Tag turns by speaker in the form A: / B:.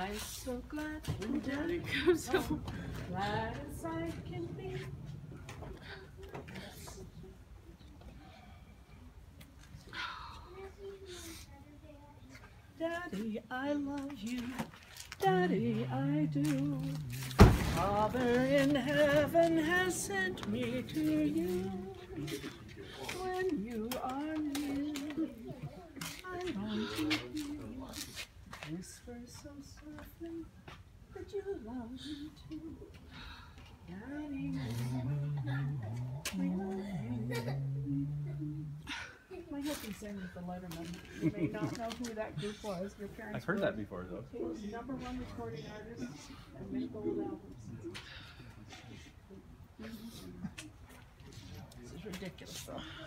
A: I'm so glad when Daddy comes home. Glad as I can be. Daddy, I love you. Daddy, I do. Father in heaven has sent me to you. When you are near, I long to hear. Whisper so softly that you love me too. Daddy, I love you. My husband sang with the Letterman. You may not know who that group was. Your parents
B: I've heard
A: would.
B: that before, though.
A: He was #1 recording artist and made gold albums. This is ridiculous, though.